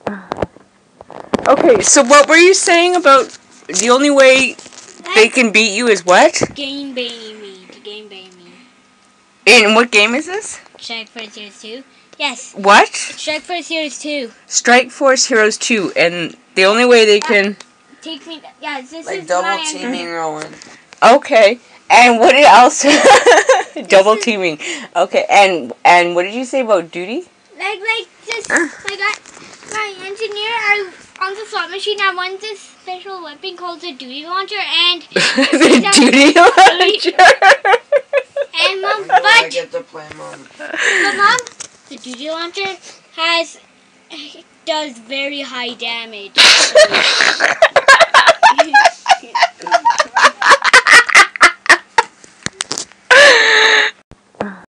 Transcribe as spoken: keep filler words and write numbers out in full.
Okay, so what were you saying about the only way they can beat you is what? Game baiting me. To game bait me. In what game is this? Strike Force Heroes two. Yes. What? Strike Force Heroes two. Strike Force Heroes two, and the only way they can... Take me... Yeah, this like is double my teaming Rowan. Okay, and what else? Double teaming. Okay, and and what did you say about duty? Like, like, this... Uh. Like, I, my engineer, I... On the slot machine, I want this special weapon called the duty launcher, and... the duty launcher? And Mom, but... I get to play, Mom. But Mom, the duty launcher has... does very high damage.